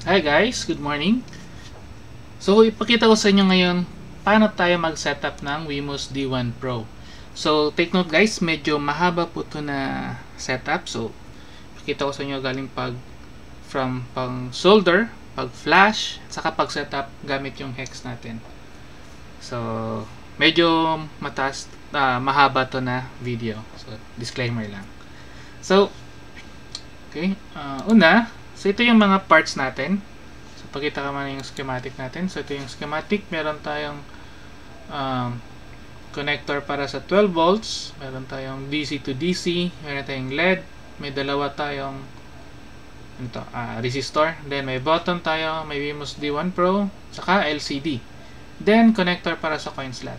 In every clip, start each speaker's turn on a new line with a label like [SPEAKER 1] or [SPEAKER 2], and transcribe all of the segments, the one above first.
[SPEAKER 1] Hi guys, good morning. So ipakita ko sa inyo ngayon paano tayo mag-setup ng Wemos D1 Pro. So take note guys, medyo mahaba po ito na setup. So ipakita ko sa inyo galing from pang solder, pag flash, at saka pag setup gamit yung hex natin. So medyo mahaba to na video. So disclaimer lang. So okay, so ito yung mga parts natin. So pakita ka muna yung schematic natin. So ito yung schematic, meron tayong connector para sa 12 volts, meron tayong DC to DC, meron tayong LED, may dalawa tayong resistor, then may button tayo, may Wemos D1 Pro, saka LCD, then connector para sa coin slot.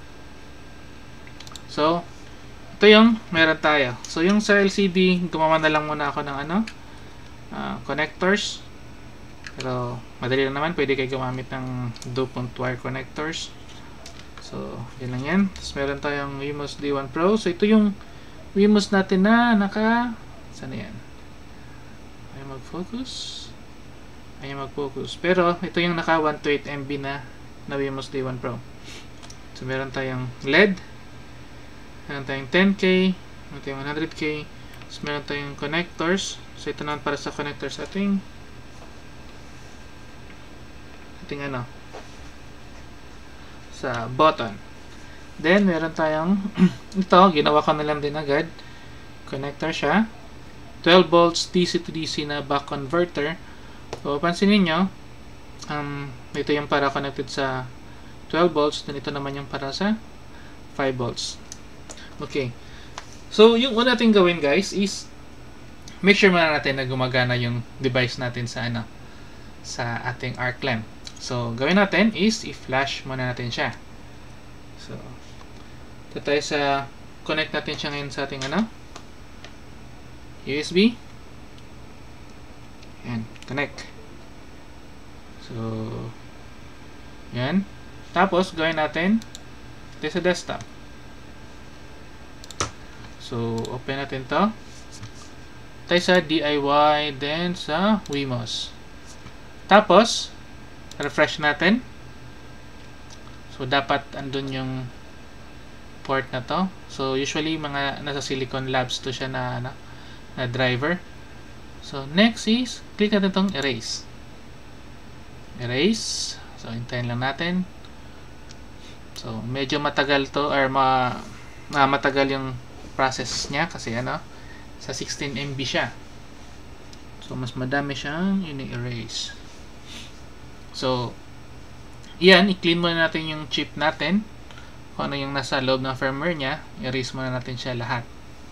[SPEAKER 1] So ito yung meron tayo. So yung sa LCD, gumawa na lang muna ako ng connectors, pero madali lang naman, pwede kayo gumamit ng DuPont wire connectors. So yun lang yan. Tapos meron tayong Wemos D1 Pro. So ito yung Wemos natin na saan yan? Ayaw mag-focus, pero ito yung naka 128 MB na Wemos D1 Pro. So meron tayong LED, meron tayong 10K, meron tayong 100K, tapos meron tayong connectors. So ito naman para sa connectors ating sa button. Then meron tayong ito, ginawa ko na lang din agad, connector siya, 12 volts DC to DC na back converter. So pansin niyo, ito yung para connected sa 12 volts, then ito naman yung para sa 5 volts. Okay, so yung una natin gawin guys is make sure muna natin na gumagana yung device natin sa ating arc lamp. So gawin natin is i-flash muna natin siya. So ito tayo sa connect natin siya ngayon sa ating USB. Yan, connect. So yan. Tapos gawin natin ito sa desktop. So open natin to. Tayo sa DIY, then sa Wemos. Tapos refresh natin. So dapat andun yung port na to. So usually mga nasa Silicon Labs to siya na driver. So next is click natin tong erase. So hintayin lang natin. So medyo matagal to, or matagal yung process niya kasi sa 16 MB siya. So mas madami siyang ini-erase. So yan, i-clean muna natin yung chip natin, kung ano yung nasa loob ng firmware niya. I-erase muna natin siya lahat.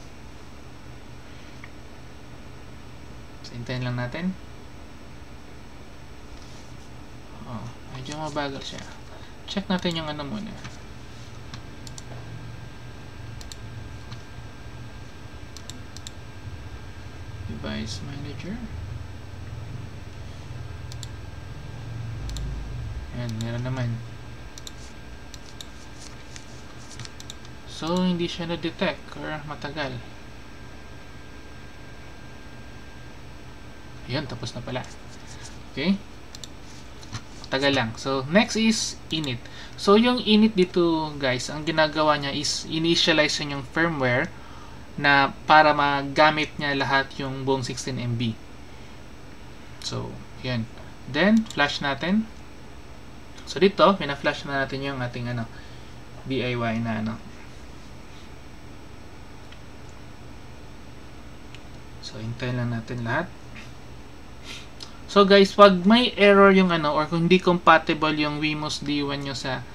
[SPEAKER 1] So hintayin lang natin. Medyo mabagal siya. Check natin yung muna. Device Manager. Ayan, meron naman. So, hindi siya na-detect or matagal. Ayan, tapos na pala. Okay? Tagal lang. So, next is init. So, yung init dito, guys, ang ginagawa niya is initialize yung firmware na para magamit niya lahat yung buong 16 MB. So, yan. Then, flash natin. So, dito, pina-flash na natin yung ating DIY na So, hintayin lang natin lahat. So, guys, pag may error yung or kung hindi compatible yung Wemos D1 nyo sa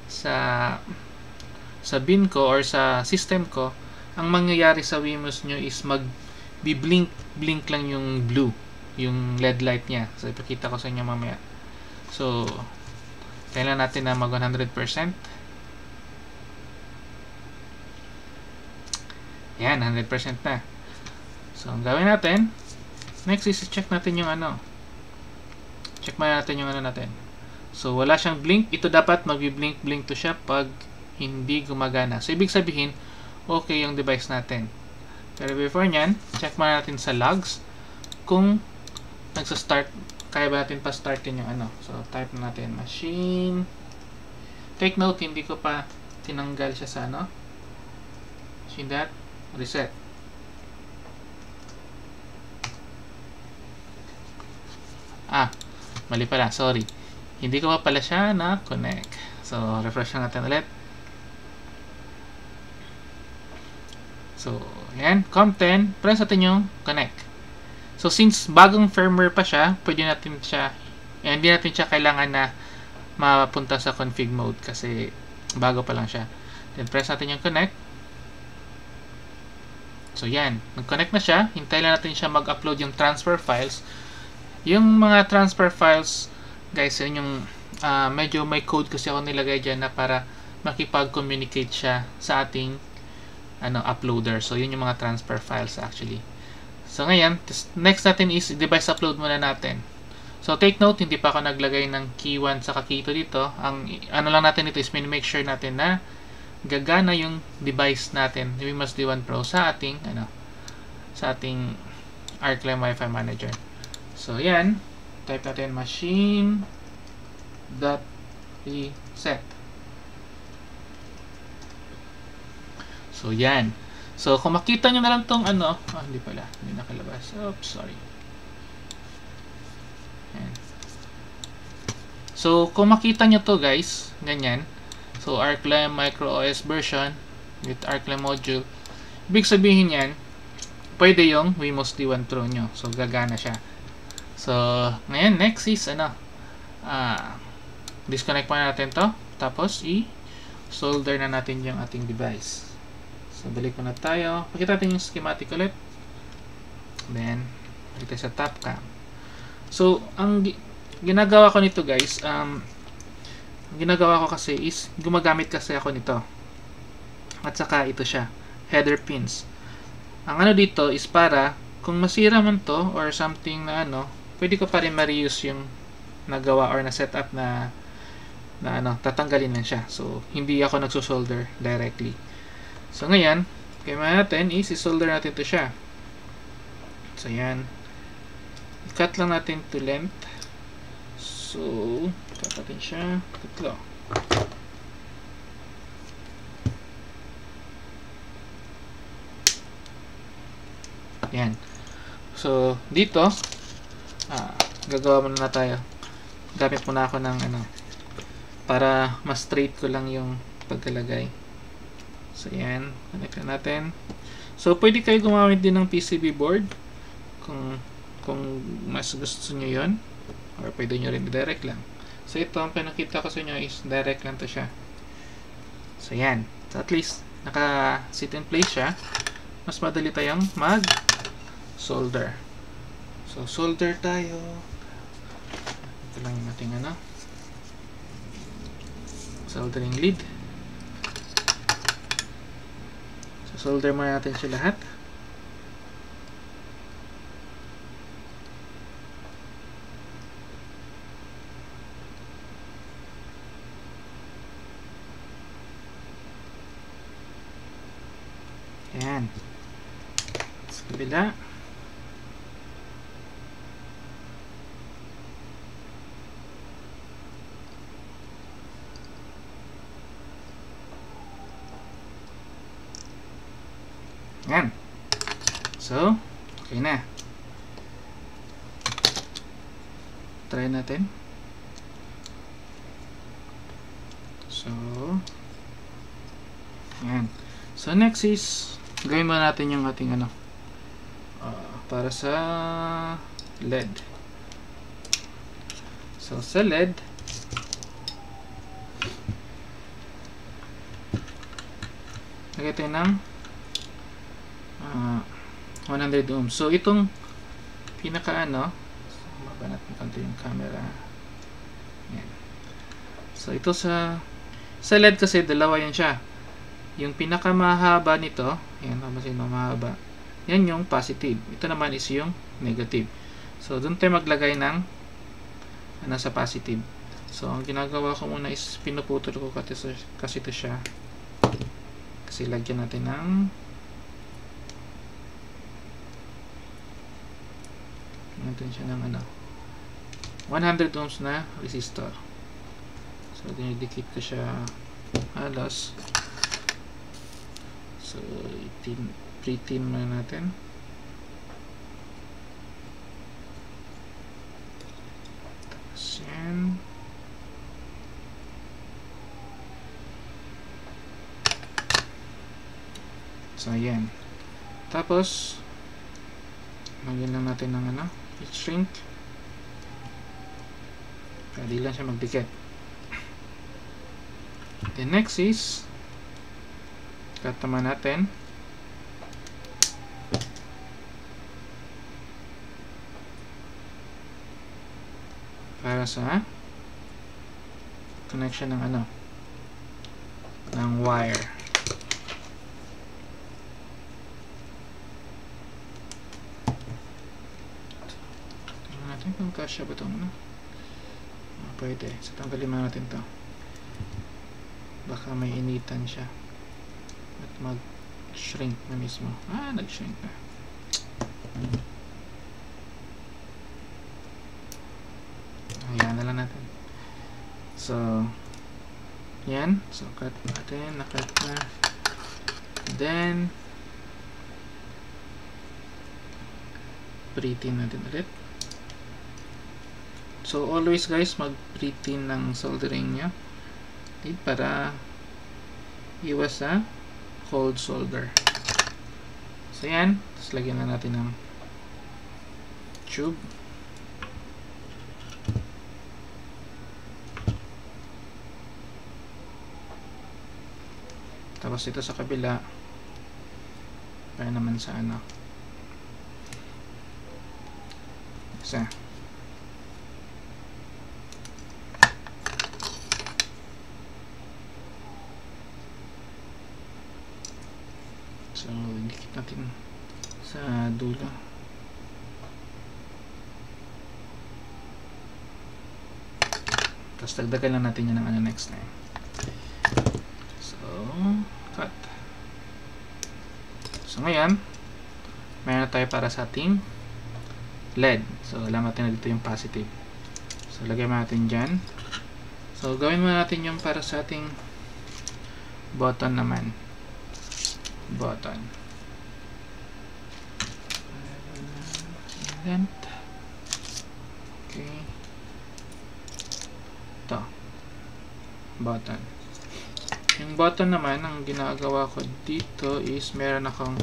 [SPEAKER 1] bin ko or sa system ko, ang mangyayari sa Wemos nyo is mag-blink lang yung blue, yung LED light niya. So, ipakita ko sa inyo mamaya. So, kailangan natin na mag 100%. Yan, 100% na. So, ang gawin natin, next is check natin yung check natin yung natin. So, wala siyang blink. Ito dapat mag-blink to siya pag hindi gumagana. So, ibig sabihin, okay yung device natin. Pero before nyan, check muna natin sa logs kung nagsa-start kaya ba natin pa startin yung ano. So, type na natin machine. Take note, hindi ko pa tinanggal siya sa ano. Machine dot reset. Mali pala, sorry. Hindi ko pa pala siya na-connect. So, refresh na natin ulit. So, yan. COM10, press natin yung connect. So, since bagong firmware pa siya, pwede natin siya, hindi natin siya kailangan na mapunta sa config mode kasi bago pa lang siya. Then, press natin yung connect. So, yan. Nag-connect na siya. Hintay lang natin siya mag-upload yung transfer files. Yung mga transfer files, guys, yun yung medyo may code kasi ako nilagay dyan na para makipag-communicate siya sa ating uploader. So, yun yung mga transfer files actually. So, ngayon, next natin is device upload muna natin. So, take note, hindi pa ako naglagay ng key 1 sa key 2 dito. Ang ano lang natin ito is make sure natin na gagana yung device natin, yung Wemos D1 Pro sa ating ArcLem Wi-Fi Manager. So, yan. Type natin machine.reset. So, yan. So, kung makita nyo na lang tong hindi pala. Hindi nakalabas. Oops, sorry. Yan. So, kung makita nyo to guys, ganyan. So, ArcLem Micro OS version with ArcLem module. Ibig sabihin yan, pwede yung Wemos D1 Pro nyo. So, gagana siya. So, ngayon, next is, disconnect pa natin to. Tapos, i-solder na natin yung ating device. So, balik muna tayo. Pakita natin yung schematic ulit. Then, balik tayo sa top cam. So, ang ginagawa ko nito, guys, ginagawa ko kasi is, gumagamit kasi ako nito. At saka, ito siya. Header pins. Ang dito is para, kung masira man to, or something na pwede ko pa rin ma-reuse yung nagawa or na-setup na tatanggalin lang siya. So, hindi ako nagsusolder directly. So, ngayon, kaya natin is i-solder natin to siya. So, yan. I-cut lang natin to length. So, cut natin siya. Tatlo. Yan. So, dito, gagawa muna na tayo. Gamit muna ako ng para mas straight ko lang yung pagkalagay. So, yan. Connect na natin. So, pwede kayo gumamit din ng PCB board kung mas gusto nyo yun. Or pwede nyo rin direct lang. So, ito, ang pinakita ko sa inyo is direct lang to siya. So, yan. So, at least, naka-sit in place siya. Mas madali tayong mag-solder. So, solder tayo. Ito lang yung ating soldering lead. So, solder muna natin siya lahat. Ayan. Sa kabila. Ayan. So, okay na. Try natin. So, ayan. So, next is gawin muna natin yung ating para sa LED. So, sa LED, lagay tayo ng 100 ohms. So, itong pinaka baba natin konti yung camera. Yan. So, ito sa LED kasi dalawa yan siya. Yung pinaka mahaba nito, yan, mahaba. Yan yung positive. Ito naman is yung negative. So, doon tayo maglagay ng sa positive. So, ang ginagawa ko muna is pinuputol ko kasi ito siya. Kasi lagyan natin ng natin siya ng 100 ohms na resistor. So, dinidikit ko siya halos. So, pre-tin muna natin. Tapos yan. So, yan. Tapos, lagyan lang natin ng heat shrink. Kaya di lang siya magdikit. The next is cut naman natin para sa connection ng ng wire. Tingnan natin kung kasya ba itong pwede. So, tanggalin mo natin to. Baka may initan siya at mag-shrink na mismo. Nag-shrink na. Ayan na lang natin. So, yan. So, cut natin. Na-cut na. Then, pre-tin natin ulit. So, always guys, mag-pre-tin ng soldering nyo para iwas sa cold solder. So, yan. Tapos, lagyan na natin ng tube. Tapos, ito sa kabila. Kaya naman sa isa. So, dikit natin sa dulo. Tapos, dagdagan lang natin yan ng next time. So, cut. So, ngayon, mayroon na tayo para sa ating LED. So, alam natin na dito yung positive. So, lagay natin dyan. So, gawin muna natin yung para sa ating button naman. Button. Event. Okay. Ito. Button. Yung button naman, ang ginagawa ko dito is meron akong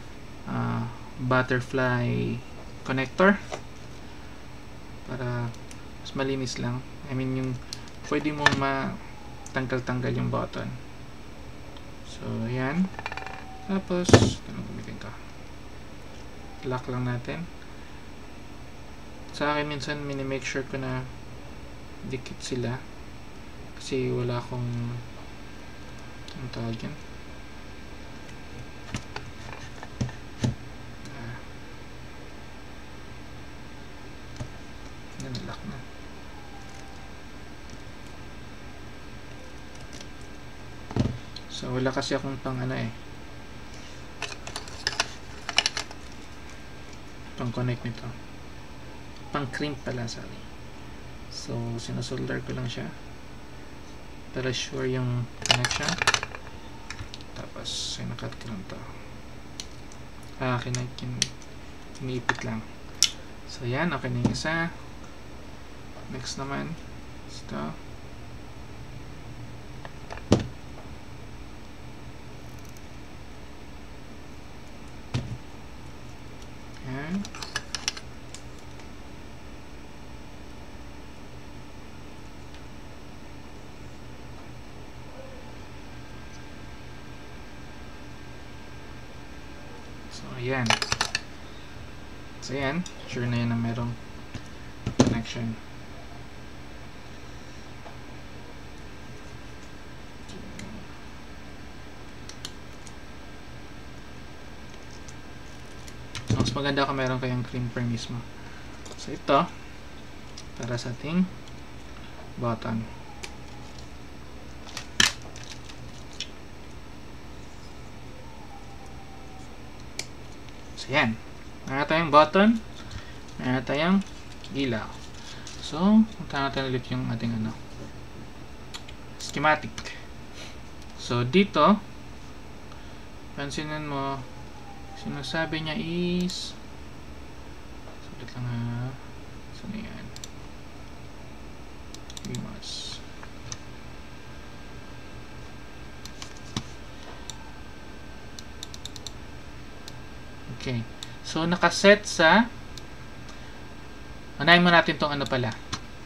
[SPEAKER 1] butterfly connector para mas malinis lang. I mean, yung pwede mong matanggal-tanggal yung button. So, yan. Tapos, anong gamitin ka? Lock lang natin. Sa akin, minsan, mini-make sure ko na dikit sila. Kasi wala akong ang tawag yan. Lock na. So, wala kasi akong pang pang connect nito. Pang crimp pala, sorry. So, sinasolder ko lang siya para sure yung connection. Tapos, sinakat ko lang to. Kiniipit lang. So, yan. Okay na yung isa. Next naman. Ito. Yan. So, ayan. So, ayan. Sure na yan na merong connection. So, mas maganda kung meron kayong crimper mismo. So, ito. Para sa ating button. So, yan. Meron tayong button. Meron tayong ilaw. So, punta natin ulit yung ating schematic. So, dito, pansinin mo, sinasabi niya is, sulit lang ha, saan yan? Vmas. Okay. So, nakaset sa, unahin mo natin itong pala,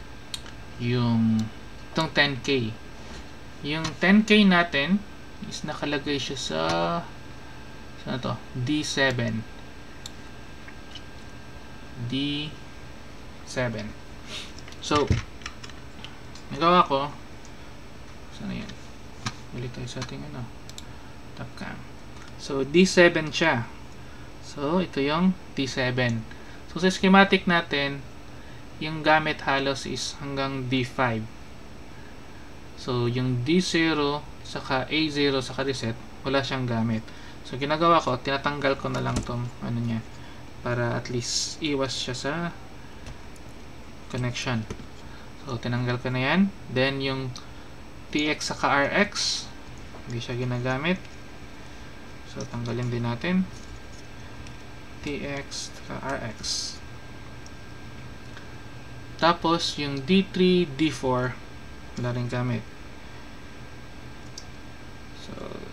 [SPEAKER 1] itong 10K. Yung 10K natin is nakalagay siya sa, saan to? D7. So, nagawa ko, saan yan? Balik tayo sa ating top cam. So, D7 siya. So, ito yung D7. So, sa schematic natin, yung gamit halos is hanggang D5. So, yung D0 saka A0 saka reset, wala siyang gamit. So, ginagawa ko, tinatanggal ko na lang tong niya para at least iwas siya sa connection. So, tinanggal ko na yan. Then, yung TX saka RX, hindi siya ginagamit. So, tanggalin din natin. TX saka RX. Tapos, yung D3, D4, wala rin gamit. So,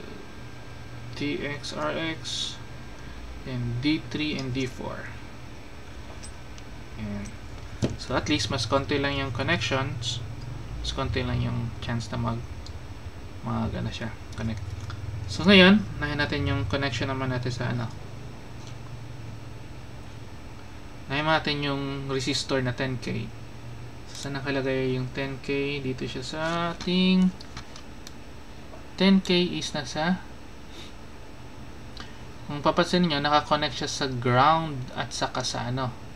[SPEAKER 1] TX, RX, and D3 and D4. And, so, at least, mas konti lang yung connections. Mas konti lang yung chance na mag siya, connect. So, ngayon, nahin natin yung connection naman natin sa nahin natin yung resistor na 10K. So, saan nakalagay yung 10K? Dito siya sa ating 10K is nasa, kung papansin niyo, naka-connect siya sa ground at saka sa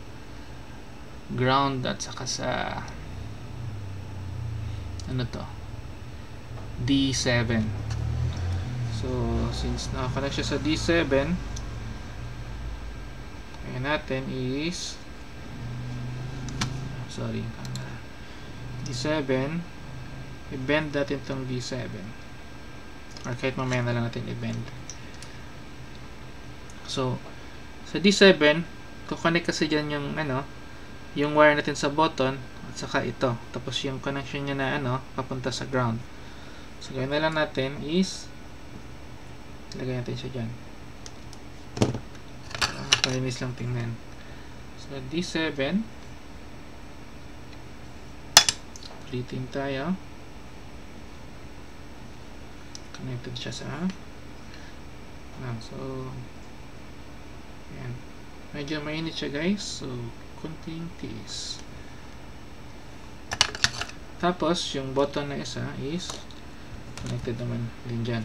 [SPEAKER 1] ground at saka sa D7. So, since naka-connect siya sa D7, kaya natin is D7, i-bend natin itong D7, or kahit mamaya na lang natin i-bend. So, sa D7, kukonek kasi dyan yung yung wire natin sa button at saka ito. Tapos yung connection niya na papunta sa ground. So, gawin na lang natin is lagay natin siya dyan. Palinis lang tingnan. So, D7, ulitin tayo. Connected siya sa so, ayan. Medyo mainit siya guys. So, konting tiis. Tapos, yung button na isa is connected naman din dyan.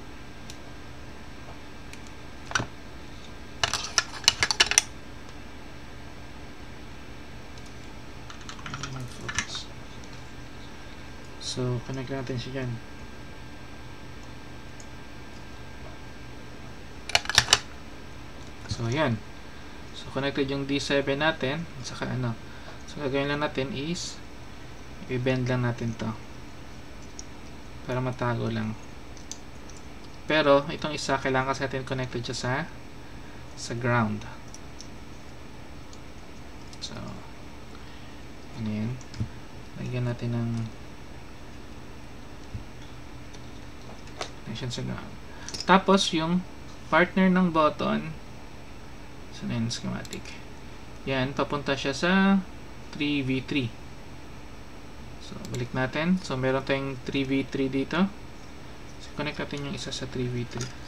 [SPEAKER 1] So, connect natin siya dyan. So, ayan. So, connected yung D7 natin. Saka So, gagawin lang natin is i-bend lang natin to para matago lang. Pero, itong isa, kailangan kasi natin connected siya sa ground. So, yan. Lagyan natin ng connection sa ground. Tapos, yung partner ng button, so, na yung schematic. Yan, papunta siya sa 3V3. So, balik natin. So, meron tayong 3V3 dito. So, connect natin yung isa sa 3V3.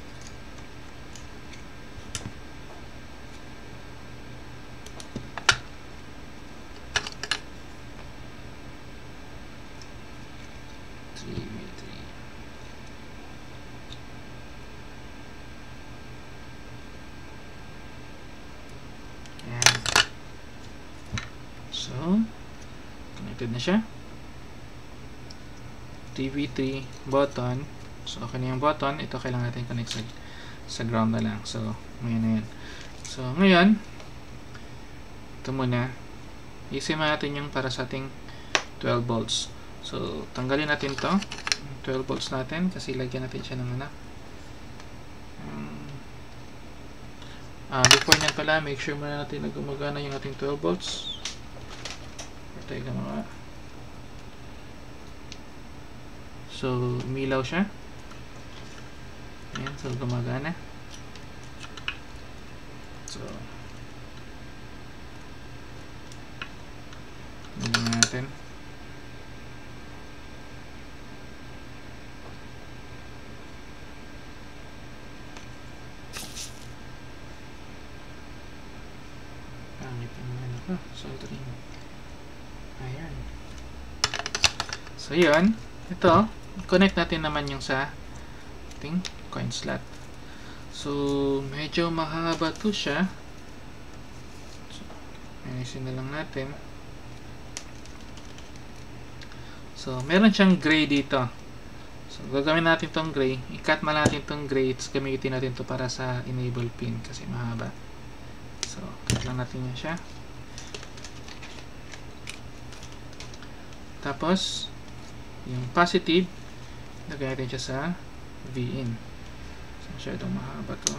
[SPEAKER 1] Connected na siya. TV3 button. So, okay na yung button. Ito kailangan natin connect sa ground na lang. So, ngayon na yan. So, ngayon, ito muna. Isin natin yung para sa ating 12 volts. So, tanggalin natin to 12 volts natin kasi lagyan natin siya ng before nyan pala, make sure muna natin na gumagana yung ating 12 volts. Patay ka mga. So, umilaw siya. Ayan, so gumagana. So, tingnan natin. Soldering. Ayan. So, yun. Ito, connect natin naman yung sa ating coin slot. So, medyo mahaba to siya. So, ayusin na lang natin. So, meron siyang gray dito. So, gagawin natin tong gray. I-cut man natin tong gray. Gamitin natin to para sa enable pin kasi mahaba. So, cut lang natin yan siya. Tapos, yung positive, lagay natin siya sa V-in. So, masyadong mahaba to.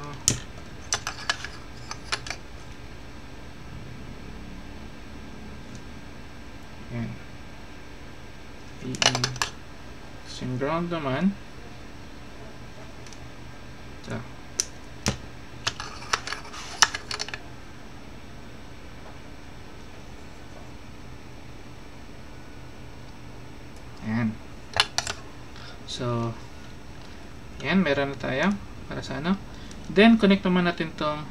[SPEAKER 1] Ayan. V-in. So, yung ground naman, ito. Ayan. So, ayan, meron na tayo para sa ano. Then, connect naman natin ito.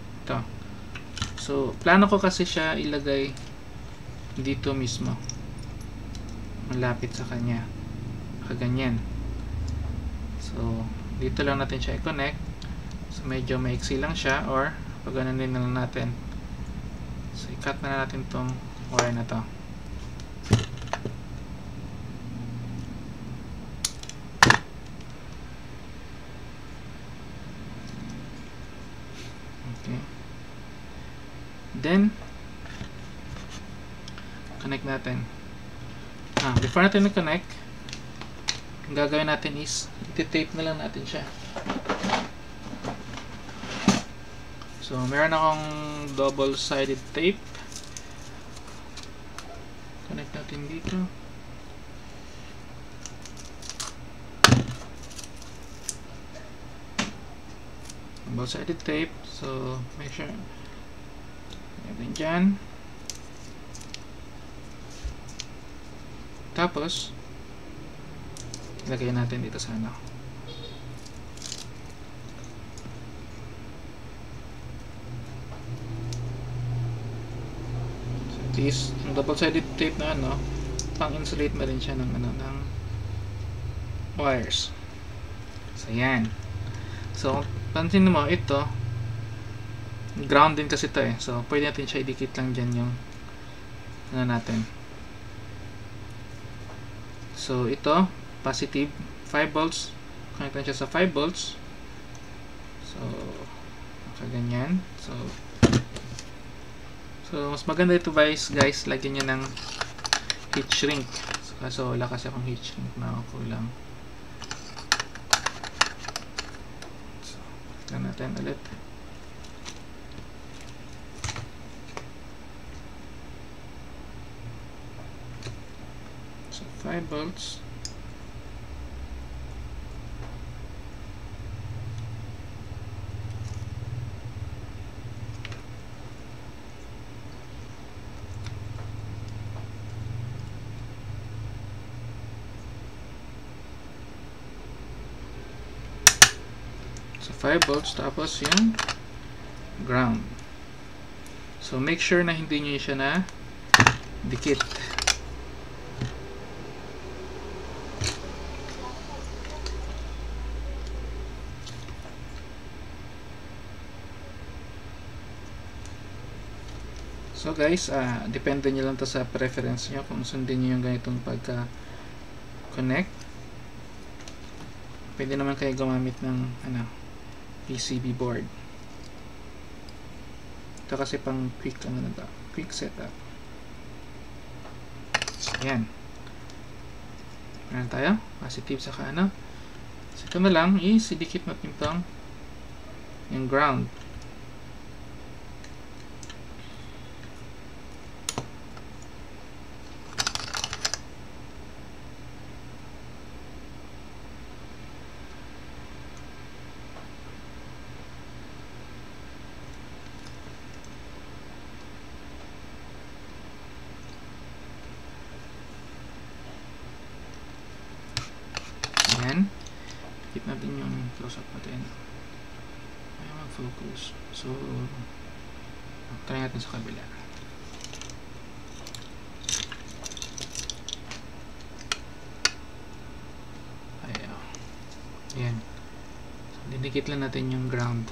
[SPEAKER 1] So, plano ko kasi siya ilagay dito mismo. Malapit sa kanya. Kaganyan. So, dito lang natin siya i-connect. So, medyo maiksi lang siya or pag ganun din lang natin. So, i-cut na natin itong wire na to. Okay. Then, connect natin. Before natin na-connect, ang gagawin natin is, iti-tape na lang natin siya. So, meron akong double-sided tape. Connect natin dito. Double-sided tape. So, make sure natin dyan. Tapos, ilagay natin dito sa ano. So, at least, yung double-sided tape na ano, pang-insulate na rin siya ng ano, ng wires. So, yan. So, pansin mo, ito, ground din kasi ito eh. So, pwede natin siya idikit lang dyan yung ano natin. So, ito, positive 5 volts. Connect na siya sa 5 volts. So, nakaganyan. So, mas maganda ito guys, lagyan nyo ng heat shrink. So, kaso wala kasi akong heat shrink na kulang. So, tignan natin ulit. So, 5 volts. So, 5 volts tapos yung ground. So, make sure na hindi nyo siya na dikit. So guys, depende nyo lang to sa preference nyo kung sundin nyo yung ganitong pagka-connect. Pwede naman kayo gumamit ng PCB board. Ito kasi pang quick setup. Ayan. Meron tayo. Positive saka ano. So, ito na lang is idikit natin itong yung ground. Ayan. Keep natin yung close-up natin. Ayaw mag-focus. So, try natin sa kabila. Ayaw. Ayan. So, didikit lang natin yung ground.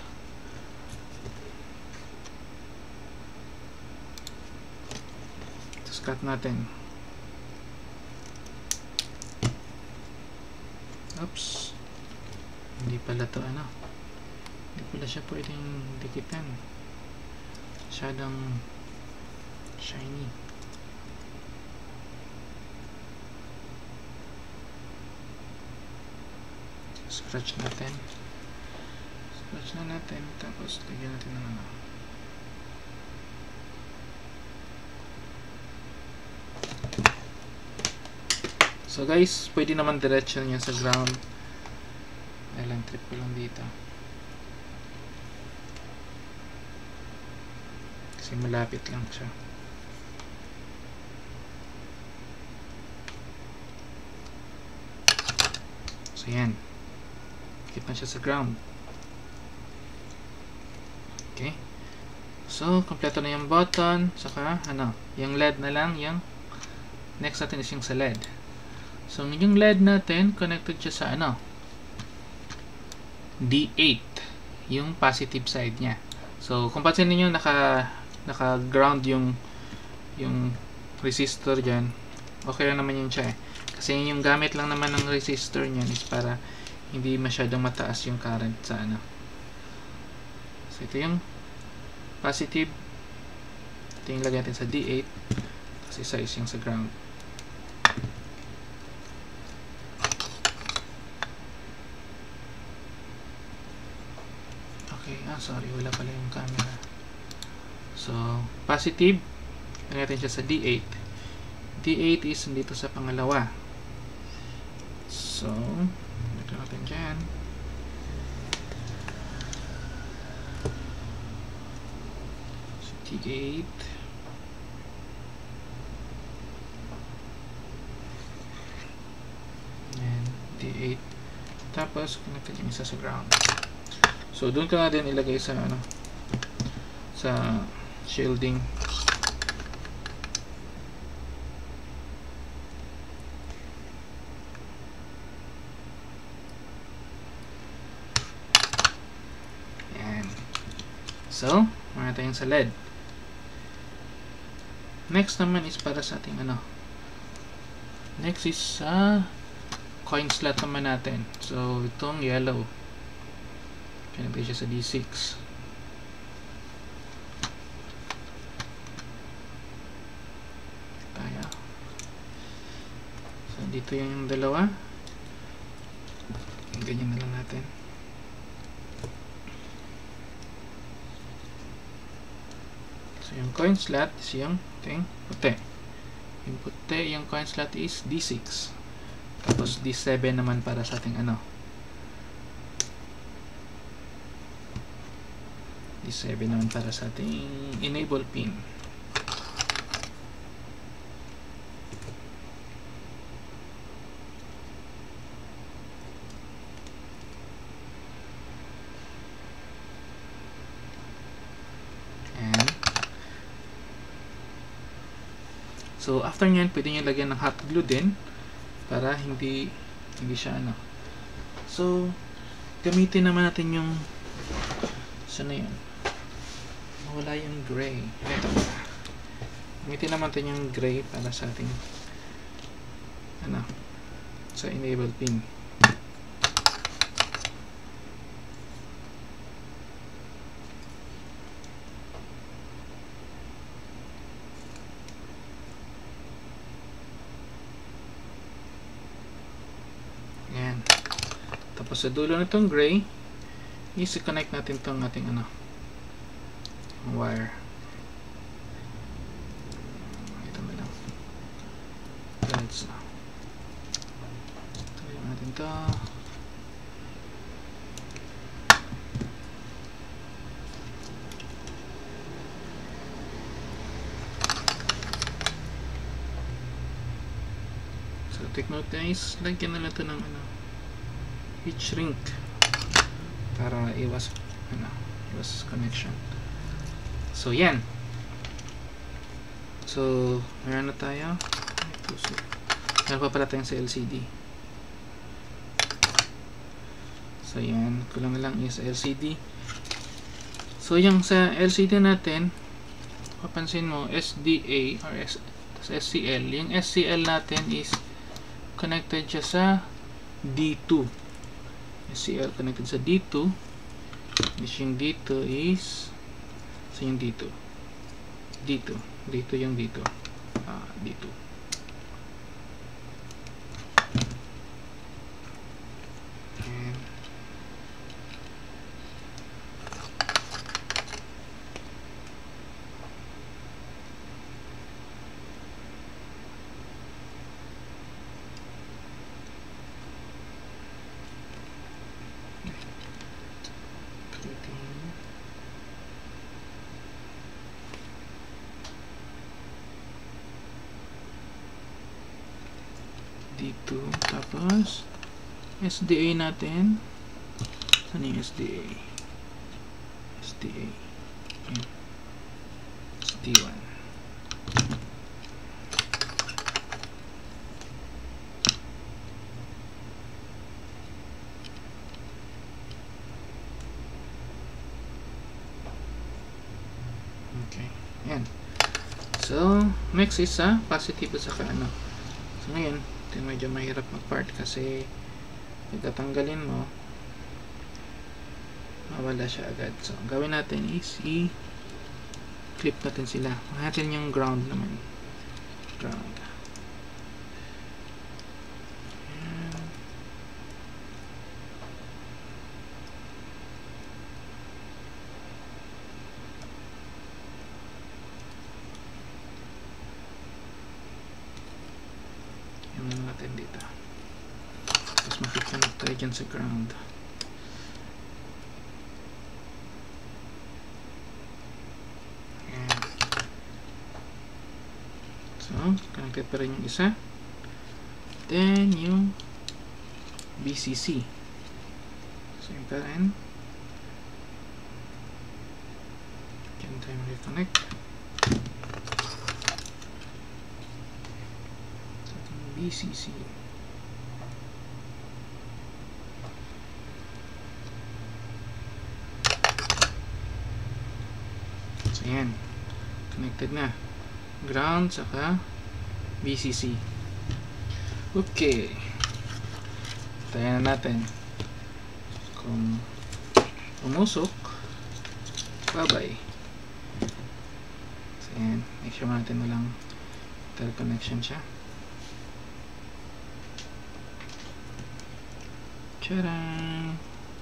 [SPEAKER 1] Tapos cut natin. Oops. Hindi pala to ano. Hindi pala siya pwedeng dikitan. Masyadong shiny. Scratch natin. Scratch na natin. Tapos lagyan natin ng ano. So guys, pwede naman diretso niya sa ground. Lang trip ko lang dito. Kasi malapit lang siya. So yan. Dikit na siya sa ground. Okay. So, kompleto na yung button. Saka, ano, yung LED na lang. Yung next natin is yung sa LED. So, yung LED natin, connected siya sa ano? D8. Yung positive side niya. So, kung pansin niyo naka-ground yung resistor dyan. Okay lang naman yun siya eh. Kasi yung gamit lang naman ng resistor niyan is para hindi masyadong mataas yung current sa ano. So, ito yung positive. Ito yung lagay natin sa D8. Kasi isa is yung sa ground. Sorry, wala pala yung camera. So, positive. Lagyan natin siya sa D8. D8 is dito sa pangalawa. So, lagyan natin dyan. So, D8. And D8. Tapos, connected yung isa sa ground. So, doon ka nga din ilagay sa ano, sa shielding. Yan. So, meron tayong sa LED. Next naman is para sa ating ano. Next is sa coin slot naman natin. So, itong yellow. Pinagay siya sa D6. Tayo. So, dito yung dalawa. Ganyan na lang natin. So, yung coin slot is yung puti. Yung puti, yung coin slot is D6. Tapos D7 naman para sa ating ano. D7 naman para sa ating enable pin. And so after nyan, pwede nyo lagyan ng hot glue din para hindi siya ano. So gamitin naman natin yung saan na yun? Wala yung gray. Ito. Gamitin naman natin yung gray para sa ating ano, sa enable pin. sa dulo nitong gray is i-connect natin tong ating wire. Ito na lang. Threads na. Tuloy natin to. So take note guys, lagyan na lang ito ng heat shrink para iwas connection. So yan. So meron na tayo. Meron pa pala tayong sa LCD. So yan, kulang na lang is LCD. So yung sa LCD natin, papansin mo SDA or SCL. Yung SCL natin is connected siya sa D2. SCL connected sa D2. Yung D2 is yung D2 yung D2 D2. And D2, tapos SDA natin. Saan yung SDA? SDA SD1. Okay, yan. So next is positive sa so ngayon ito medyo mahirap mag-part kasi pagkatanggalin mo mawala siya agad. So ang gawin natin is i-clip natin sila. Natin yung ground naman. Ground. Natin dito. Tapos makikita tayo dyan sa ground. Ayan. So, connected pa rin yung isa. Then, yung BCC. So, yung pa rin. Dyan tayo makikonnect. BCC. So yan, connected na ground saka BCC. Okay, tayo na natin kung umusok. Bye bye. So yan, make sure natin walang interconnection siya. Tadaan!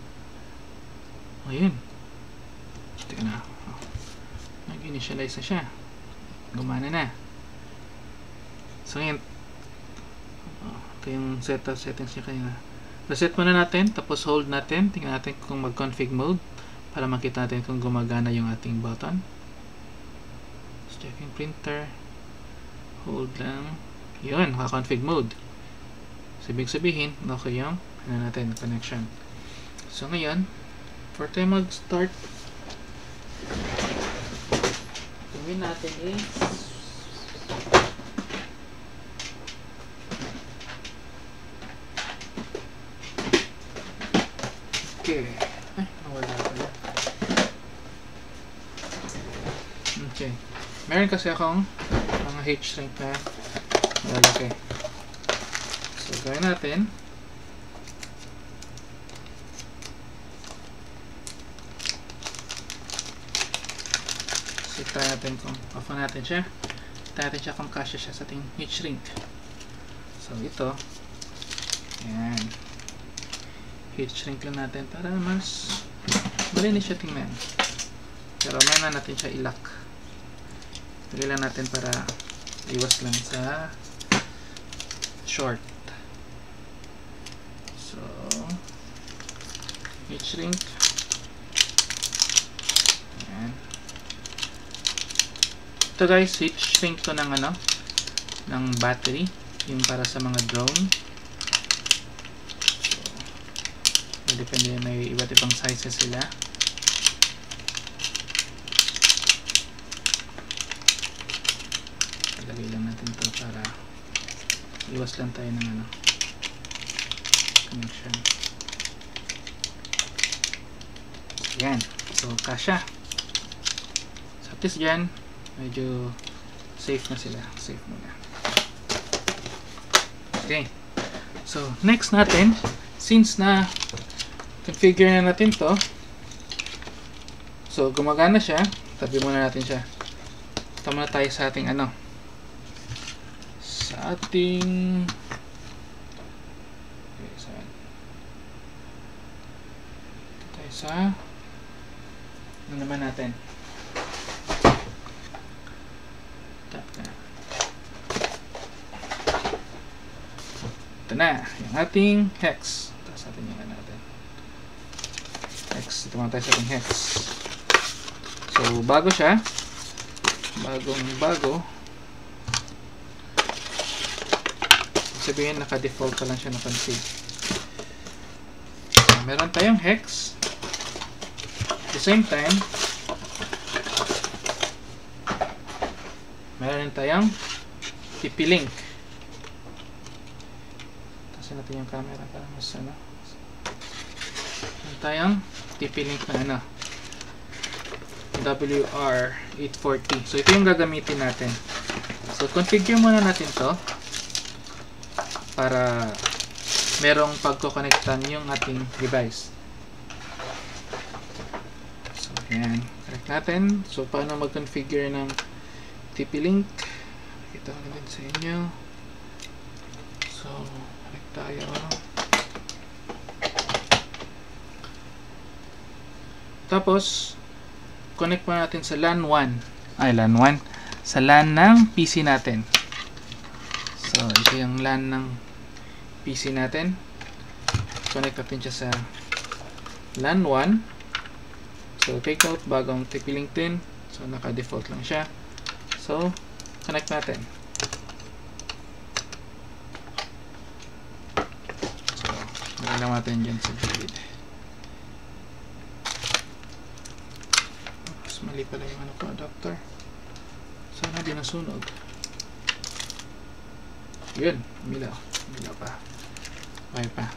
[SPEAKER 1] Ayun. Teka na. Nag-initialize na siya. Gumana na. So, ngayon. Ito yung settings niya kanina. Reset muna natin. Tapos hold natin. Tingnan natin kung mag-config mode. Para makita natin kung gumagana yung ating button. Let's check yung printer. Hold lang. Yun. Naka-config mode. So, ibig sabihin, okay yung natin connection. So ngayon, for tayo mag-start, gawin natin is okay. Ay, nawala pala. Okay. Meron kasi akong mga heat shrink na malalaki. So gawin natin. Try natin kung off natin siya. Try natin siya kung kasya siya sa ating heat shrink. So ito, yan, heat shrink lang natin para mas malinis siya tingnan. Pero may na natin siya ilock. Lagay lang natin para iwas lang sa short. So, heat shrink. Ayan. Ito guys, heat shrink to ng ng battery. Yung para sa mga drone. So, depende, may iba't ibang sizes sila. Lagay lang natin to para iwas lang tayo ng connection. Yan. So, kasya. So, at least dyan, medyo safe na sila. Safe muna. Okay. So, next natin, since na configure na natin to, so, gumagana siya, tabi muna natin siya. Tama na tayo sa ating sa ating okay, tayo sa ano naman natin, tap na. Ito na yung ating hex. Tapos natin yung natin hex. Ito muna tayo sa ating hex. So bago siya, bago sabihin naka-default pa lang siya na config. Meron tayong hex. At the same time, meron tayong TP-Link. Tasin natin yung camera para mas meron tayong TP-Link na WR840. So ito yung gagamitin natin. So configure muna natin to para merong pagko-connectan yung ating device. So, ayan. Connect natin. So, paano mag-configure ng TP-Link? Pakita ko din sa inyo. So, connect tayo. Tapos, connect pa natin sa LAN 1. LAN 1. Sa LAN ng PC natin. So, ito yung LAN ng PC natin. Connect natin siya sa LAN 1. So, take note, bagong TP-Link din. So, naka-default lang siya. So, connect natin. So, nalalang natin dyan sa gilid. Mas mali pala yung adapter. Sana di nasunog. Yun, milaw pa. Okay pa.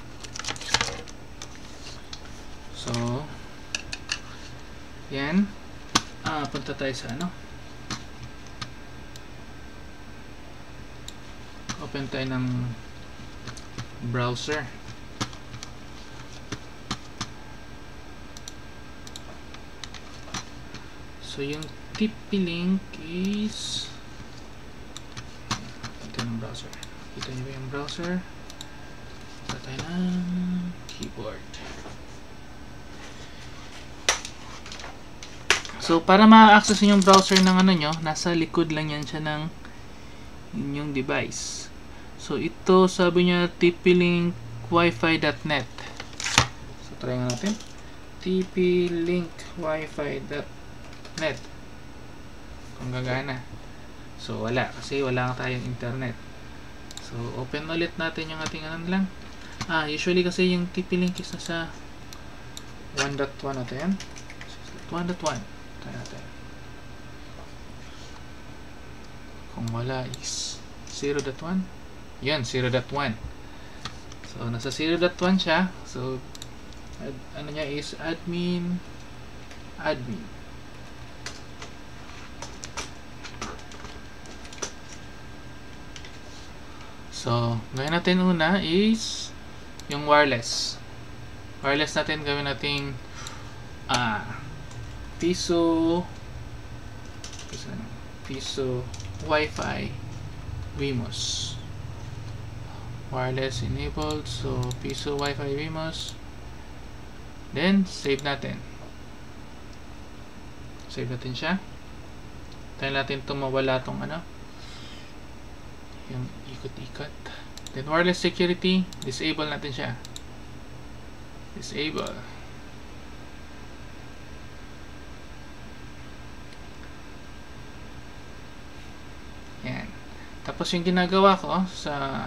[SPEAKER 1] So, yan. Punta tayo sa open tayo ng browser. So, yung TP-Link is ito ng browser. Kita nyo ba yung browser? Punta tayo ng keyboard. So, para ma-access yung browser ng nyo, nasa likod lang yan siya ng inyong device. So, ito, sabi niya, TP-Link wifi.net. So, try nga natin. TP-Link wifi.net. Kung gagana. So, wala. Kasi wala tayong internet. So, open ulit natin yung ating lang. Usually kasi yung TP-Link is nasa 1.1 natin. 1.1. Try natin. Kung wala is 0.1. Yan, 0.1. So, nasa 0.1 siya. So, ano niya is admin. So, gawin natin una is yung wireless. Wireless natin gawin natin Piso Wi-Fi Wemos. Wireless enabled. So, Piso Wi-Fi Wemos. Then, save natin. Save natin siya. Tayo natin itong mawala itong yung ikot-ikot. Then, wireless security, disable natin siya. Disable. Yan. Tapos yung ginagawa ko sa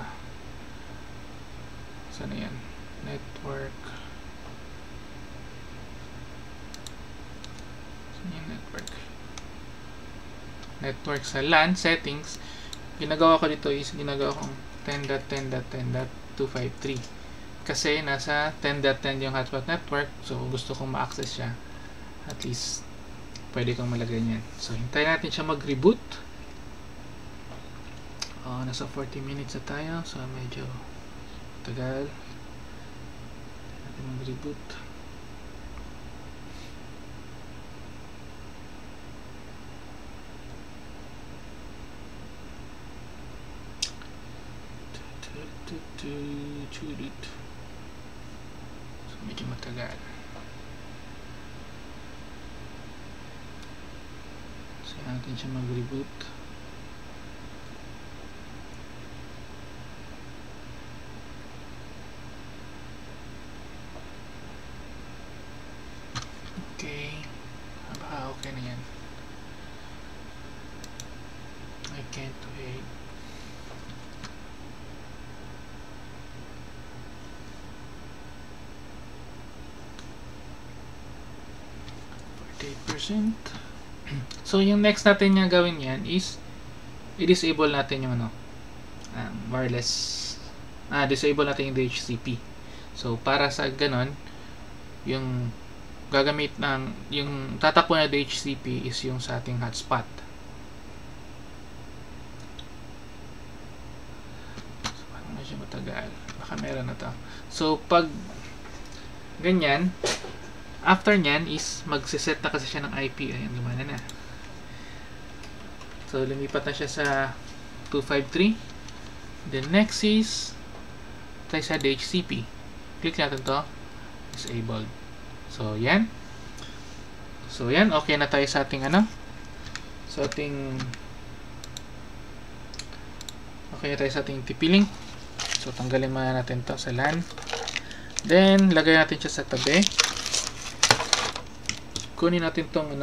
[SPEAKER 1] saan yan? Network. Saan yung network? Network sa LAN settings. Ginagawa ko dito is ginagawa kong 10.10.10.253 kasi nasa 10.10 yung hotspot network, so gusto kong ma-access siya. At least pwede kong malagay niyan. So hintayin natin siya mag-reboot. Nasa 40 minutes na tayo, so medyo tagal. Natin mag-reboot. So medyo matagal. So natin siya mag-reboot. Okay. Baka okay na yan. I can't wait. So yung next natin nga gawin yan is i-disable natin yung wireless, disable natin yung DHCP. So para sa ganon, yung gagamit ng yung tatakbo na DHCP is yung sa ating hotspot. So parang medyo matagal, baka meron na to. So pag ganyan, after nyan is magsiset na kasi siya ng IP. Ayan, lumana na. So lumipat na siya sa 253. Then next is tayo sa DHCP. Click natin to, disabled. So yan. So yan, okay na tayo sa ating sa ating okay na tayo sa ating TP-Link. So tanggalin muna natin to sa LAN. Then lagay natin siya sa tabi. Kunin natin tong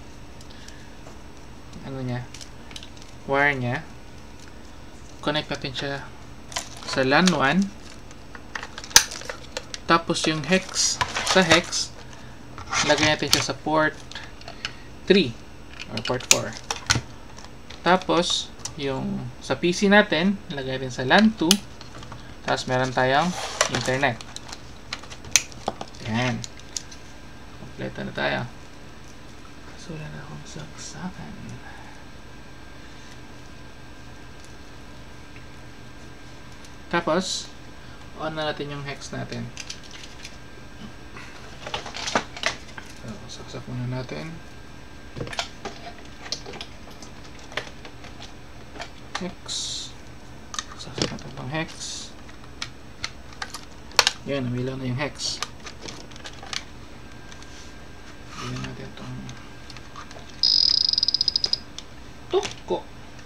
[SPEAKER 1] niya, wire niya. Connect natin siya sa LAN 1. Tapos yung hex, sa hex lagay natin siya sa port 3 or port 4. Tapos yung sa PC natin lagay natin sa LAN 2. Tapos meron tayong internet. Yan, kompleto na tayo. So wala na akong saksakan. Tapos on na natin yung hex natin. So saksak muna natin. Hex. Saksak natin pang hex. Yan, umilaw na yung hex. Bigyan natin itong tuko.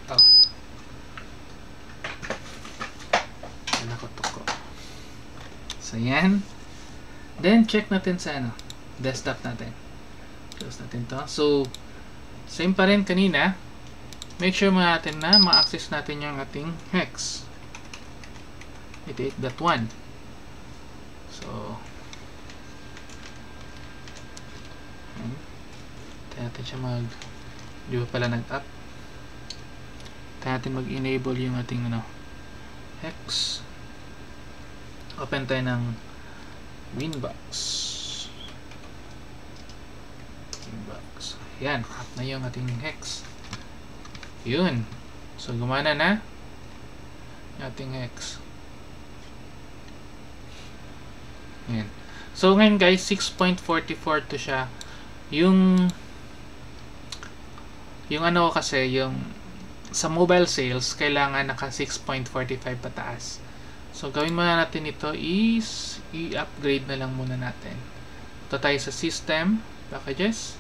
[SPEAKER 1] Wala ko tuko. So yan. Then check natin sa desktop natin. Close natin to. So same pa rin kanina. Make sure natin na ma-access natin yung ating hex 88.1. So tayo natin siya di ba pala nag-up. Tayo natin mag-enable yung ating hex. Open tayo ng Winbox. Yan, up na yung ating hex. Yun. So gumana na yung ating hex. Yan. So ngayon guys, 6.44 to siya. Yung kasi yung sa mobile sales kailangan naka 6.45 pataas. So gawin muna natin ito is i-upgrade na lang muna natin Punta tayo sa System, Packages.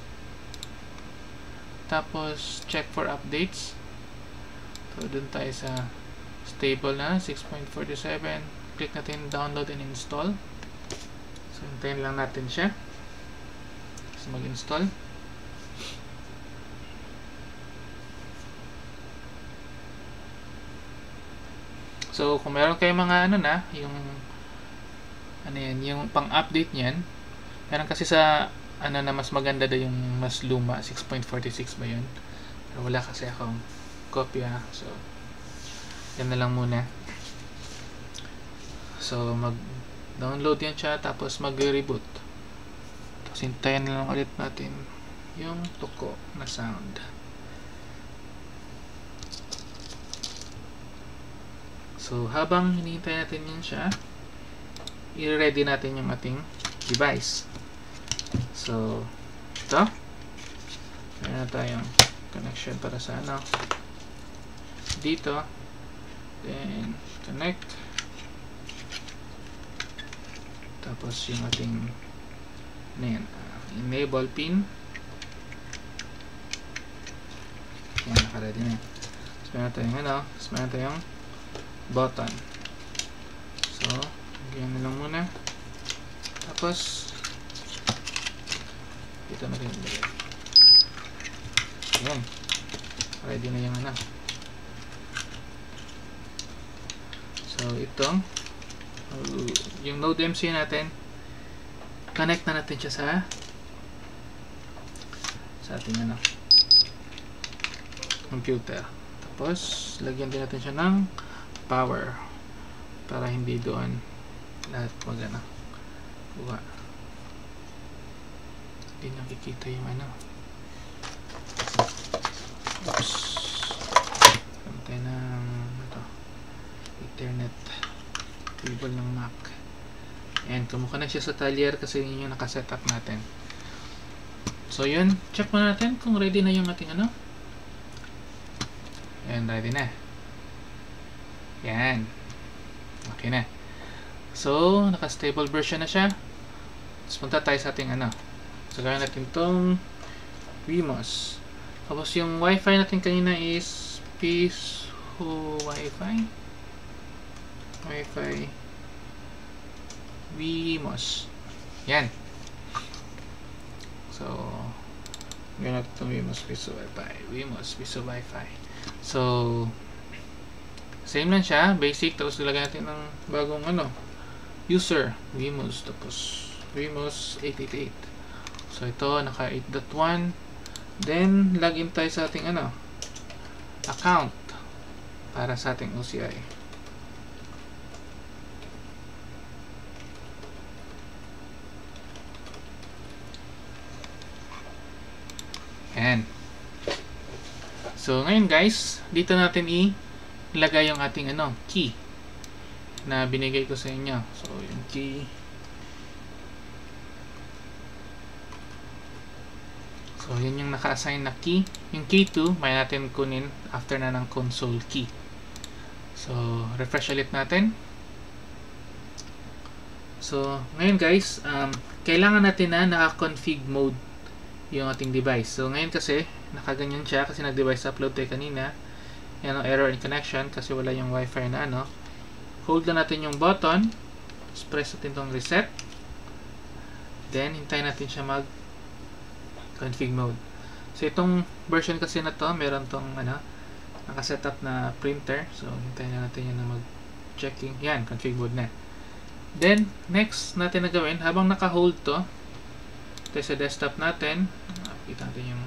[SPEAKER 1] Tapos, check for updates. So, dun tayo sa stable na, 6.47. Click natin download and install. So, hintayin lang natin siya. So, mag-install. So, kung meron kayo mga yung pang-update niyan, meron kasi sa na mas maganda daw yung mas luma, 6.46 ba yun? Pero wala kasi akong kopya. So, yan na lang muna. So, mag-download yan siya, tapos mag-reboot. Tapos, hintayin na lang ulit natin yung tuko na sound. So, habang hinihintay natin yan siya, i-ready natin yung ating device. So, ito. Meron na tayong connection para sa dito. Then, connect. Tapos, yung ating enable pin. Yan, naka-ready na. So, meron tayong button. So, ganyan na lang muna. Tapos, dito natin ilagay. Ayan. Ready na yung So, ito. Yung NodeMCU natin, connect na natin siya sa ating computer. Tapos, lagyan din natin siya ng power para hindi doon lahat kuha. Hindi nakikita yung oops, pantay ng Ethernet cable ng Mac. And kumuha na siya sa Tallier kasi yun yung nakasetup natin. So yun, check muna natin kung ready na yung ating Ayan, ready na. Yan. Okay na. So, naka-stable version na siya. Tapos punta tayo sa ating So, gawin natin itong Wemos. Tapos yung Wi-Fi natin kanina is Wi-Fi Wemos. Yan. So, gawin natin itong Wemos Piso Wi-Fi. So, same lang siya, basic, tapos nilagay natin ng bagong user, Wemos, tapos Wemos 888. So ito, naka 8.1. Then, login tayo sa ating account para sa ating OCI. Yan. So, ngayon guys, dito natin ilagay yung ating key na binigay ko sa inyo. So, yung key. So, yun yung naka-assign na key. Yung key 2, may natin kunin after na ng console key. So, refresh ulit natin. So, ngayon guys, kailangan natin na naka-config mode yung ating device. So, ngayon kasi, nakaganyan siya kasi nag-device upload tayo kanina. Yan ang error in connection kasi wala yung Wi-Fi na Hold na natin yung button. Press natin itong reset. Then, hintayin natin siya config mode. So, itong version kasi na to, meron tong nakasetup na printer. So, hintayin na natin yan na mag-checking. Yan, config mode na. Then, next natin na gawin, habang naka-hold to, tayo sa desktop natin, kita natin yung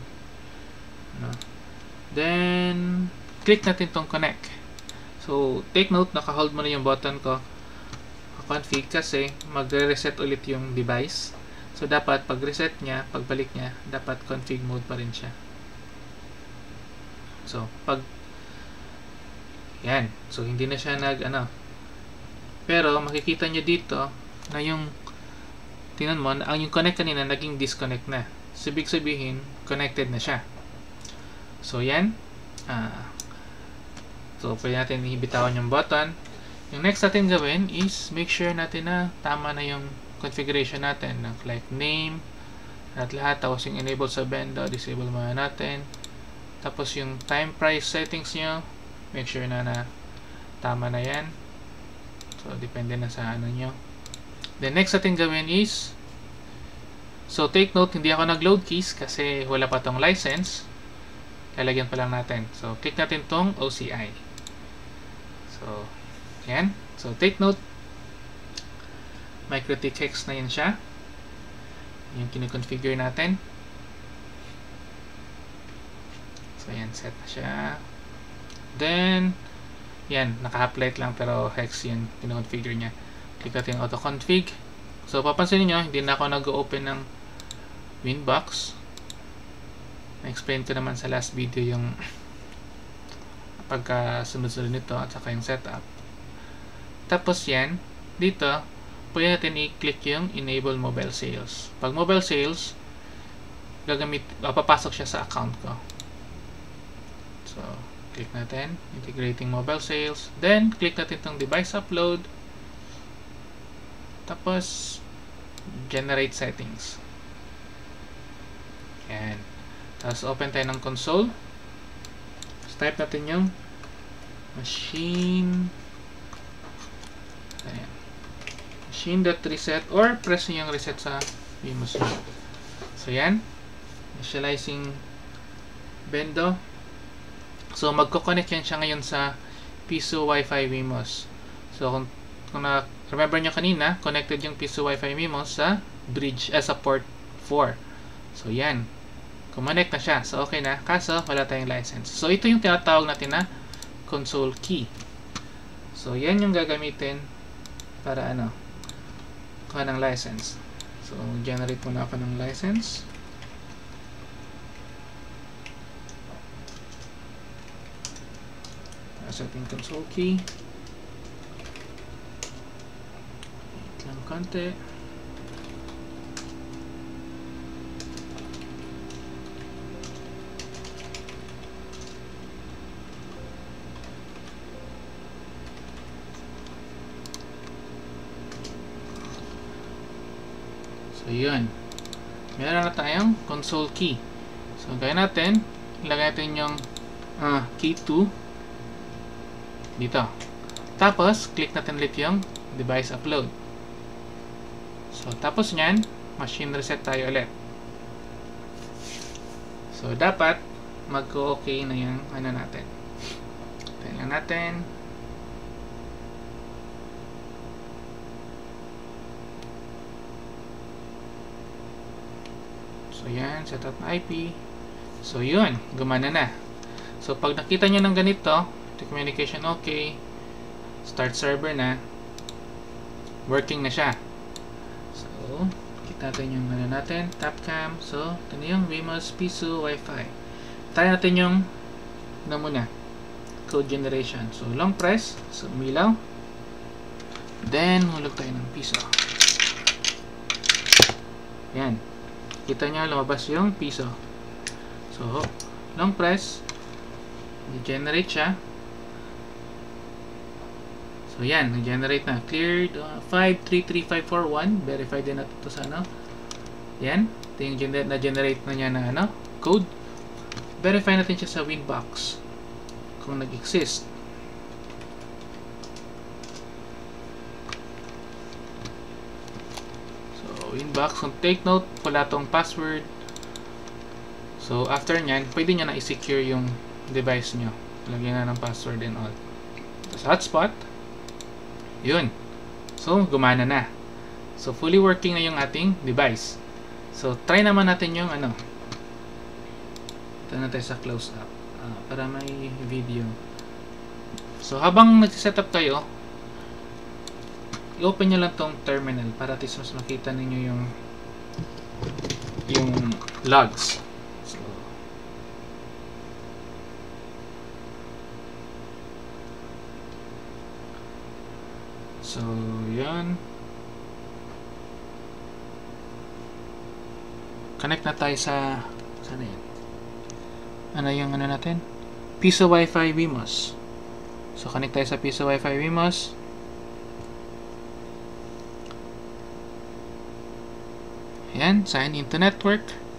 [SPEAKER 1] then, click natin tong connect. So, take note, naka-hold mo na yung button ko config kasi magre-reset ulit yung device. So, dapat pag-reset niya, pagbalik niya, dapat config mode pa rin siya. So, yan. So, hindi na siya pero, makikita nyo dito na yung tingnan mo, ang yung connect kanina naging disconnect na. So, ibig sabihin, connected na siya. So, yan. So, pwede natin ibitawan yung button. Yung next natin gawin is make sure natin na tama na yung configuration natin, like name at lahat, tapos yung enable sa benda, disable muna natin. Tapos yung time price settings nyo, make sure na tama na yan. So depende na sa ano nyo. The next natin gawin is, so take note, hindi ako nag-load keys kasi wala pa tong license. Lalagyan pa lang natin. So click natin tong OCI. So yan. So take note, MikroTik Hex na yun siya. Yung kine-configure natin. So yan, set na siya. Then yan, naka-half-light lang pero hex yun, kine-configure nya. Click natin yung auto-config. So papansin niyo, hindi na ako nag-open ng Winbox. Na-explain ko naman sa last video yung pagkasunod-sunod nito at saka yung setup. Tapos yan, dito pwede natin i-click yung enable mobile sales. Pag mobile sales, papasok siya sa account ko. So click natin integrating mobile sales, then click natin itong device upload, tapos generate settings. Yan. Tapos open tayo ng console. Tapos type natin yung machine, ayan, machine.reset, or press nyo yung reset sa Wemos nyo. So yan, initializing bendo. So magko-connect yan siya ngayon sa Piso Wi-Fi Wemos. So kung remember nyo kanina, connected yung Piso Wi-Fi Wemos sa bridge, sa port 4. So yan, kumonect na siya. So okay na, kaso wala tayong license. So ito yung tinatawag natin na console key. So yan yung gagamitin para kuha ng license. So generate muna ako ng license. Setting console key. Wait lang konti. So yun, meron na tayong console key. So gawin natin, ilagay natin yung key 2 dito. Tapos click natin ulit yung device upload. So tapos nyan, machine reset tayo ulit. So dapat mag-okay na yung natin. Tayo lang natin. So yan, setup na IP. So yun, gumana na. So pag nakita nyo ng ganito, the communication okay, start server na, working na siya. So kita natin yung natin, Tapcam. So ito na yung Wemos Piso Wi-Fi. Try natin yung muna, code generation. So long press, so umilaw, then hulog tayo ng piso. Yan, kita nyo lumabas yung piso. So long press, i-generate siya. So yan, nag-generate na. Cleared 533541. Verify din natin ito sa yan, ito yung na-generate na niya na code. Verify natin siya sa Winbox kung nag-exist. So Winbox, kung take note, wala tong password. So after nyan, pwede nyo na i-secure yung device nyo. Lagyan na ng password and all. Tapos hotspot. Yun. So gumana na. So fully working na yung ating device. So try naman natin yung ito na tayo sa close up para may video. So habang nag-setup kayo, i-open nyo lang tong terminal para at least mas makita ninyo yung logs. So yan, connect na tayo sa sana yan, yung natin, Piso Wi-Fi Wemos. So connect tayo sa Piso Wi-Fi Wemos. Ayan, sign into network.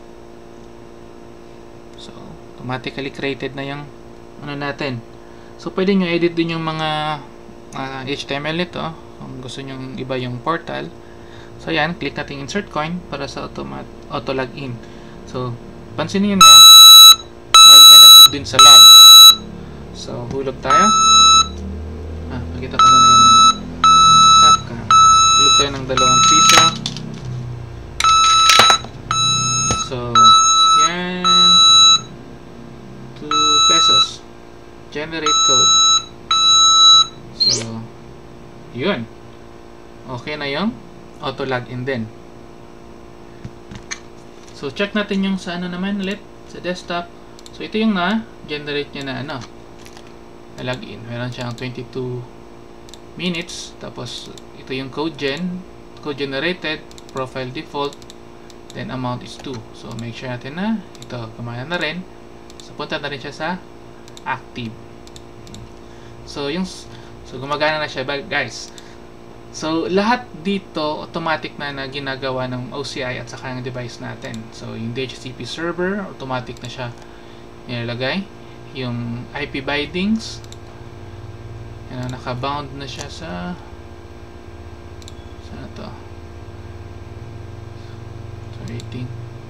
[SPEAKER 1] So, automatically created na yung ano natin. So, pwede nyo edit din yung mga HTML nito kung gusto nyo iba yung portal. So, ayan, click natin insert coin para sa auto login. So, pansinin nyo may nag-load din sa log. So, hulog tayo. Pakita ko muna yung tap ka. Hulog tayo ng 2 piso. So, yan. 2 pesos. Generate code. So, yun. Okay na yung auto login din. So, check natin yung sa ano naman ulit. Sa desktop. So, ito yung na-generate niya na ano. Na login. Meron siyang 22 minutes. Tapos, ito yung code generated. Profile default. Then, amount is 2. So, make sure natin na ito, gumana na rin. So, punta na rin siya sa active. So, gumagana na siya, guys. So, lahat dito, automatic na ginagawa ng OCI at saka ng device natin. So, yung DHCP server, automatic na siya nilalagay. Yung IP bindings, naka-bound na siya sa saan to? Rating.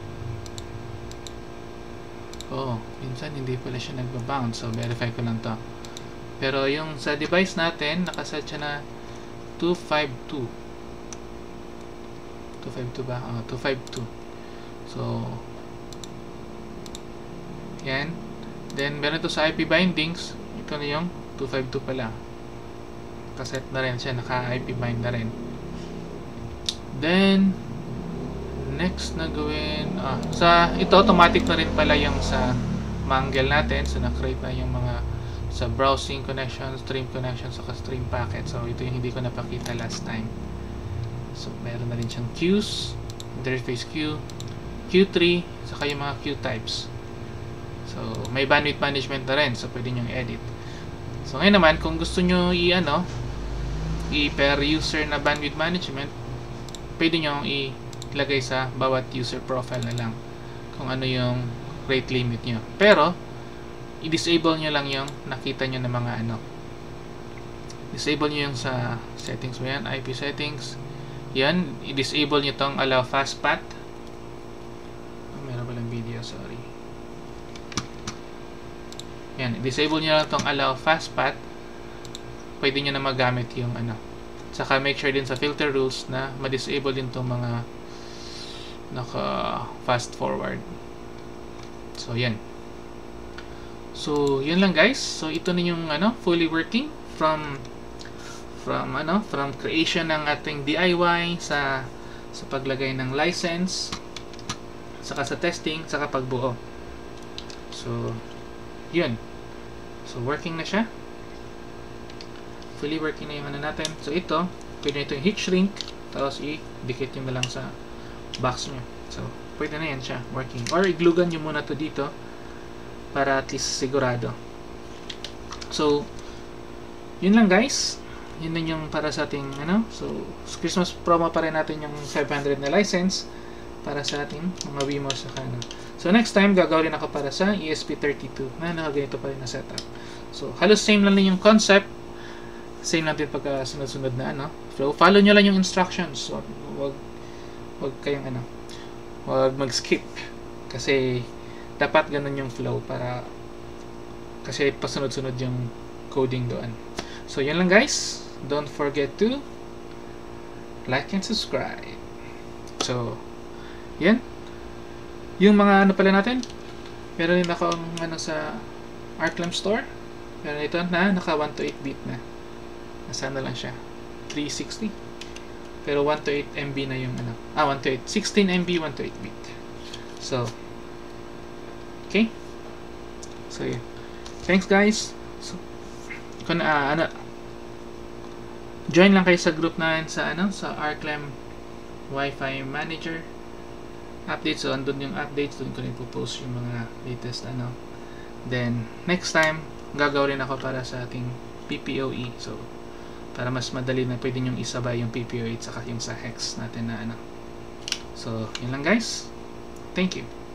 [SPEAKER 1] Minsan hindi pala siya nagba-bound. So, verify ko lang to. Pero yung sa device natin, nakaset siya na 252. 252 ba? 252. So, yan. Then, meron ito sa IP bindings. Ito na yung 252 pala. Nakaset na rin siya. Naka-IP bind na rin. Then, next na gawin ito automatic na rin pala yung sa Mangle natin. So na-create na yung mga sa browsing connection, stream connection, saka stream packet. So ito yung hindi ko napakita last time. So meron na rin siyang queues, interface queue, Q3, saka yung mga queue types. So may bandwidth management na rin. So pwede nyo i-edit. So ngayon naman kung gusto nyo per user na bandwidth management, pwede nyo ilagay sa bawat user profile na lang kung ano yung rate limit nyo. Pero, i-disable nyo lang yung nakita nyo ng mga disable nyo yung sa settings mo yan, IP settings. Yan, i-disable nyo tong allow fast path. Meron palang video, sorry. Yan, i-disable nyo lang tong allow fast path. Pwede nyo na magamit yung Saka make sure din sa filter rules na ma-disable din tong mga naka fast forward. So yan. So yun lang guys. So ito na yung fully working from creation ng ating DIY sa paglagay ng license, saka sa testing, saka pagbuo. So yun. So working na siya. Fully working na yung natin. So ito, pwede ito yung heat shrink, tapos i-dikit nyo na lang sa box nyo. So, pwede na yan siya, working. Or, iglugan nyo muna to dito para at least sigurado. So, yun lang guys. Yun na yung para sa ating, So, Christmas promo pa rin natin yung 500 na license para sa ating mga Wimo sa So, next time, gagawin ako para sa ESP32 na nakaganito pa rin na setup. So, halos same lang yung concept. Same lang din pagka sunod-sunod na flow. Follow nyo lang yung instructions. So, wag kayong wag mag-skip kasi dapat ganun yung flow kasi pasunod-sunod yung coding doon. So yan lang guys, don't forget to like and subscribe. So yan yung mga pala natin. Meron din ako sa Arclam store. Meron ito na naka 128 bit na. Nasaan na lang siya 360. Pero 128 MB na yung 128. 16 MB, 128 bit. So, okay. So, yeah. Thanks guys. So, kung join lang kayo sa group natin sa sa Arclam Wi-Fi Manager updates. So, andun yung updates. Doon ko rin po-post yung mga latest Then, next time, gagawin ako para sa ating PPOE. So, para mas madali na pwede nyong isabay yung PPO8 saka yung sa hex natin na So, yun lang guys. Thank you.